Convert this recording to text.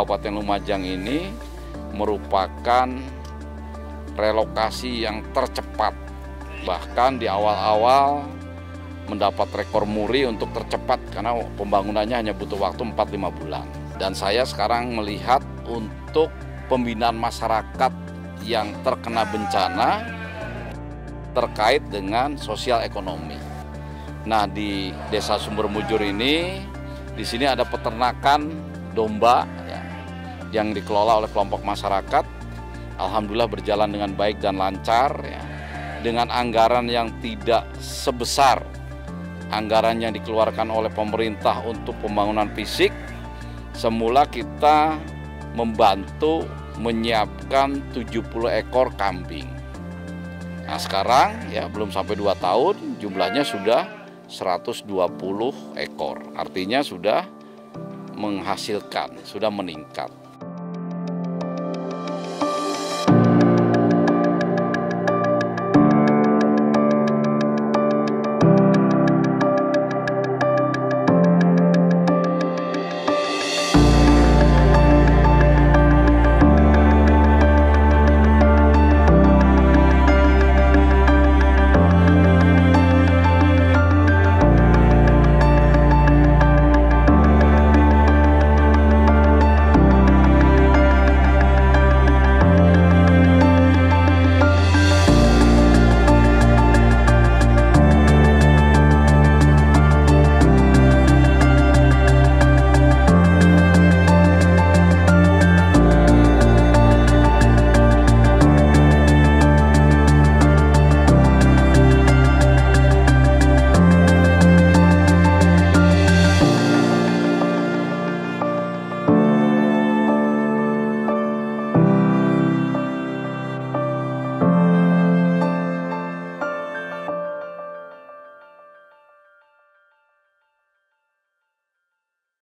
Kabupaten Lumajang ini merupakan relokasi yang tercepat. Bahkan di awal-awal mendapat rekor muri untuk tercepat karena pembangunannya hanya butuh waktu 4-5 bulan. Dan saya sekarang melihat untuk pembinaan masyarakat yang terkena bencana terkait dengan sosial ekonomi. Nah, di Desa Sumber Mujur ini, di sini ada peternakan domba ya, yang dikelola oleh kelompok masyarakat. Alhamdulillah berjalan dengan baik dan lancar ya, dengan anggaran yang tidak sebesar anggaran yang dikeluarkan oleh pemerintah untuk pembangunan fisik. Semula kita membantu menyiapkan 70 ekor kambing. Nah, sekarang ya belum sampai 2 tahun jumlahnya sudah 120 ekor. Artinya sudah menghasilkan, sudah meningkat.